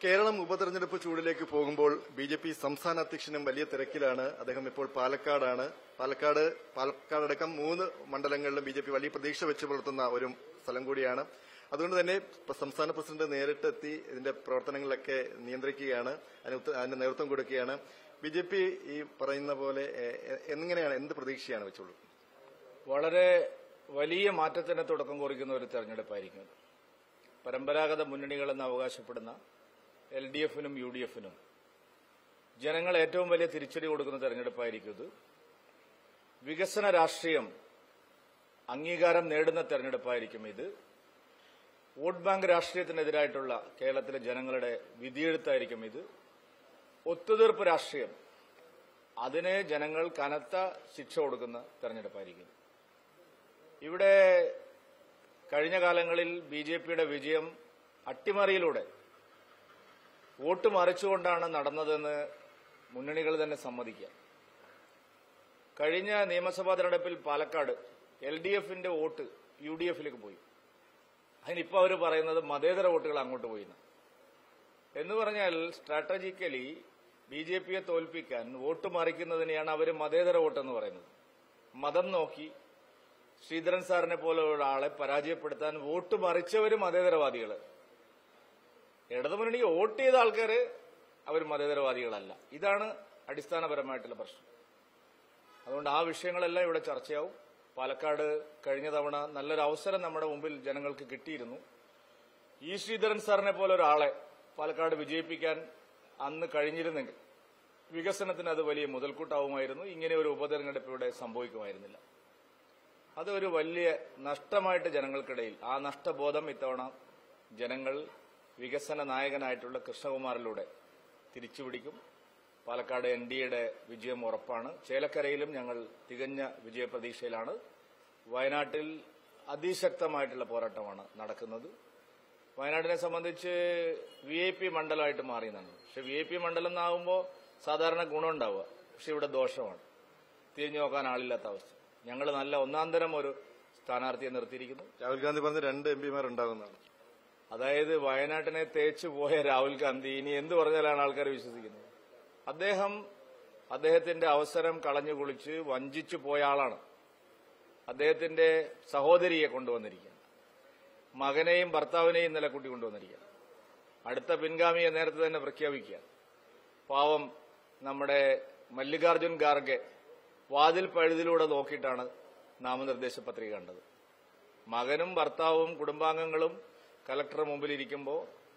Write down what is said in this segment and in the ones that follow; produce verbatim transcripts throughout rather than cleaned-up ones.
കേരളം ഉപതെരഞ്ഞെടുപ്പ് ചൂടിലേക്ക് പോകുമ്പോൾ B J P സംസ്ഥാന അധ്യക്ഷനും വലിയ തിരക്കിലാണ്. അദ്ദേഹം ഇപ്പോൾ പാലക്കാടാണ്. പാലക്കാട് പാലക്കാടടക്കം മൂന്ന് മണ്ഡലങ്ങളിലും ബി ജെ പി വലിയ പ്രതീക്ഷ വെച്ച് പുലർത്തുന്ന ഒരു സ്ഥലം കൂടിയാണ്. അതുകൊണ്ട് തന്നെ സംസ്ഥാന പ്രസിഡന്റ് നേരിട്ടെത്തി ഇതിന്റെ പ്രവർത്തനങ്ങളൊക്കെ നിയന്ത്രിക്കുകയാണ്, അതിന് നേതൃത്വം കൊടുക്കുകയാണ്. ബി ജെ പി ഈ പറയുന്ന പോലെ എങ്ങനെയാണ്, എന്ത് പ്രതീക്ഷയാണ് വെച്ചുള്ളൂ? വളരെ വലിയ മാറ്റത്തിന് തുടക്കം കുറിക്കുന്ന ഒരു തെരഞ്ഞെടുപ്പായിരിക്കും. പരമ്പരാഗത മുന്നണികളെന്ന് അവകാശപ്പെടുന്ന എൽ ഡി എഫിനും യു ഡി എഫിനും ജനങ്ങൾ ഏറ്റവും വലിയ തിരിച്ചടി കൊടുക്കുന്ന തെരഞ്ഞെടുപ്പായിരിക്കും ഇത്. വികസന രാഷ്ട്രീയം അംഗീകാരം നേടുന്ന തെരഞ്ഞെടുപ്പായിരിക്കും ഇത്. വോട്ട് ബാങ്ക് രാഷ്ട്രീയത്തിനെതിരായിട്ടുള്ള കേരളത്തിലെ ജനങ്ങളുടെ വിധിയെഴുത്തായിരിക്കും ഇത്. ഒത്തുതീർപ്പ് രാഷ്ട്രീയം, അതിന് ജനങ്ങൾ കനത്ത ശിക്ഷ കൊടുക്കുന്ന തെരഞ്ഞെടുപ്പായിരിക്കും. ഇവിടെ കഴിഞ്ഞ കാലങ്ങളിൽ ബി ജെ പിയുടെ വിജയം അട്ടിമറിയിലൂടെ വോട്ട് മറിച്ചുകൊണ്ടാണ് നടന്നതെന്ന് മുന്നണികൾ തന്നെ സമ്മതിക്കുക. കഴിഞ്ഞ നിയമസഭാ തെരഞ്ഞെടുപ്പിൽ പാലക്കാട് എൽ ഡി എഫിന്റെ വോട്ട് യു ഡി എഫിലേക്ക് പോയി. അതിനിപ്പോൾ അവർ പറയുന്നത് മതേതര വോട്ടുകൾ അങ്ങോട്ട് പോയി എന്ന് പറഞ്ഞാൽ സ്ട്രാറ്റജിക്കലി ബി ജെ പിയെ തോൽപ്പിക്കാൻ വോട്ട് മറിക്കുന്നതിനെയാണ് അവർ മതേതര വോട്ടെന്ന് പറയുന്നത്. മതം നോക്കി ശ്രീധരൻ സാറിനെ പോലെയുള്ള ആളെ പരാജയപ്പെടുത്താൻ വോട്ട് മറിച്ചവർ മതേതരവാദികൾ. ഇടതുമുന്നണിക്ക് വോട്ട് ചെയ്ത ആൾക്കാർ അവർ മതേതരവാദികളല്ല. ഇതാണ് അടിസ്ഥാനപരമായിട്ടുള്ള പ്രശ്നം. അതുകൊണ്ട് ആ വിഷയങ്ങളെല്ലാം ഇവിടെ ചർച്ചയാവും. പാലക്കാട് കഴിഞ്ഞ തവണ നല്ലൊരു അവസരം നമ്മുടെ മുമ്പിൽ ജനങ്ങൾക്ക് കിട്ടിയിരുന്നു. ഈ ശ്രീധരൻ സാറിനെ പോലെ ഒരാളെ പാലക്കാട് വിജയിപ്പിക്കാൻ അന്ന് കഴിഞ്ഞിരുന്നെങ്കിൽ വികസനത്തിന് അത് വലിയ മുതൽക്കൂട്ടാവുമായിരുന്നു. ഇങ്ങനെ ഒരു ഉപതെരഞ്ഞെടുപ്പ് ഇവിടെ സംഭവിക്കുമായിരുന്നില്ല. അതൊരു വലിയ നഷ്ടമായിട്ട് ജനങ്ങൾക്കിടയിൽ, ആ നഷ്ടബോധം ഇത്തവണ ജനങ്ങൾ വികസന നായകനായിട്ടുള്ള കൃഷ്ണകുമാറിലൂടെ തിരിച്ചുപിടിക്കും. പാലക്കാട് എൻ ഡി എയുടെ വിജയം ഉറപ്പാണ്. ചേലക്കരയിലും ഞങ്ങൾ തികഞ്ഞ വിജയപ്രതീക്ഷയിലാണ്. വയനാട്ടിൽ അതിശക്തമായിട്ടുള്ള പോരാട്ടമാണ് നടക്കുന്നത്. വയനാട്ടിനെ സംബന്ധിച്ച് വി ഐ പി മണ്ഡലമായിട്ട് മാറിയെന്നാണ്. പക്ഷെ വി ഐ പി മണ്ഡലം എന്നാകുമ്പോൾ സാധാരണ ഗുണമുണ്ടാവുക, പക്ഷെ ഇവിടെ ദോഷമാണ്. തിരിഞ്ഞു നോക്കാൻ ആളില്ലാത്ത അവസ്ഥ. ഞങ്ങൾ നല്ല ഒന്നാം തരം ഒരു സ്ഥാനാർത്ഥിയെ നിർത്തിയിരിക്കുന്നു. രാഹുൽ ഗാന്ധി പറഞ്ഞ രണ്ട് എം പിമാർ ഉണ്ടാകുന്നതാണ്. അതായത് വയനാട്ടിനെ തേച്ചു പോയ രാഹുൽ ഗാന്ധി ഇനി എന്ത് പറഞ്ഞാലാണ് ആൾക്കാർ വിശ്വസിക്കുന്നത്? അദ്ദേഹം അദ്ദേഹത്തിന്റെ അവസരം കളഞ്ഞു കുളിച്ച് വഞ്ചിച്ചു പോയ ആളാണ്. അദ്ദേഹത്തിന്റെ സഹോദരിയെ കൊണ്ടുവന്നിരിക്കുകയാണ്, മകനെയും ഭർത്താവിനെയും ഇന്നലെ കൂട്ടി കൊണ്ടുവന്നിരിക്കുകയാണ്. അടുത്ത പിൻഗാമിയെ നേരത്തെ തന്നെ പ്രഖ്യാപിക്കുക. പാവം നമ്മുടെ മല്ലികാർജുൻ ഖാർഗെ വാതിൽ പഴുതിലൂടെ നോക്കിയിട്ടാണ് നാമനിർദ്ദേശ പത്രിക കണ്ടത്. മകനും ഭർത്താവും കുടുംബാംഗങ്ങളും കലക്ടർ മുമ്പിലിരിക്കുമ്പോൾ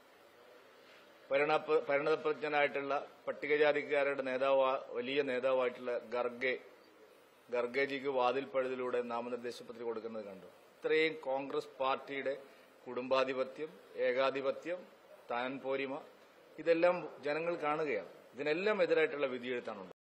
പരിണതപ്രജ്ഞനായിട്ടുള്ള പട്ടികജാതിക്കാരുടെ നേതാവ്, വലിയ നേതാവായിട്ടുള്ള ഖർഗെ ഖർഗെജിക്ക് വാതിൽ പഴുതിലൂടെ നാമനിർദ്ദേശ പത്രിക കൊടുക്കുന്നത് കണ്ടു. ഇത്രയും കോൺഗ്രസ് പാർട്ടിയുടെ കുടുംബാധിപത്യം, ഏകാധിപത്യം, താൻ പോരിമ, ഇതെല്ലാം ജനങ്ങൾ കാണുകയാണ്. ഇതിനെല്ലാം എതിരായിട്ടുള്ള വിധിയെഴുത്താണ്.